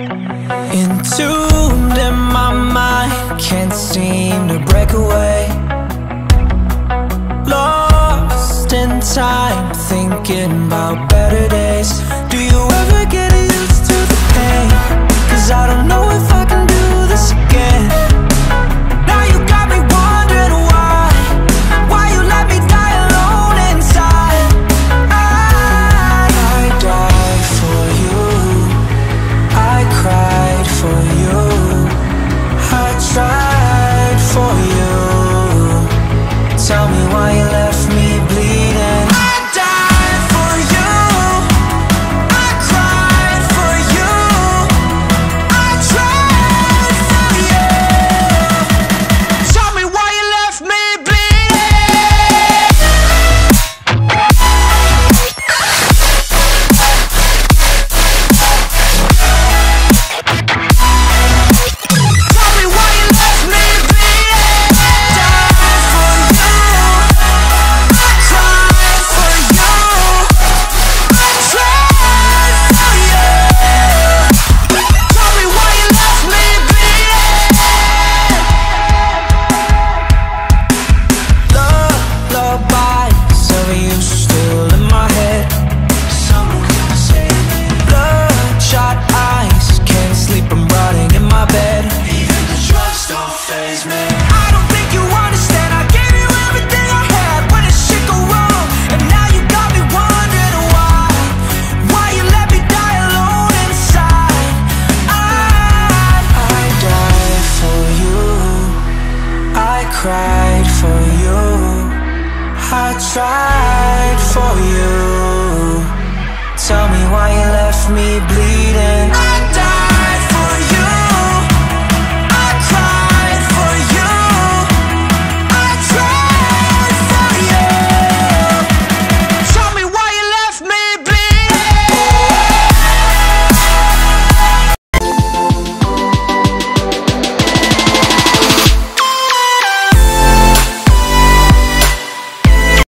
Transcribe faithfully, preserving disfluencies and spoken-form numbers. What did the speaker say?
Entombed in my mind, can't seem to break away. Lost in time, thinking about better days. Do you ever get used to the pain? 'Cause I don't know if I can do this again. Now you got me wondering why, why you let me die alone inside. I, I died for you, I cried for you, I tried for you. Tell me why you left me bleeding. I died for you, I cried for you, I tried for you. Tell me why you left me bleeding. Tell me why you left me bleeding. Died for you, I cried for you, I tried for you. Tell me why you left me bleeding. Lullabies of you still in my head. Bloodshot eyes, can't sleep, I'm rotting in my bed. Even the drugs don't faze me. I don't think you understand, I gave you everything I had. When did shit go wrong? And now you got me wondering why, why you let me die alone inside. I, I died for you, I cried for you, I tried for you. Tell me why you left me bleeding.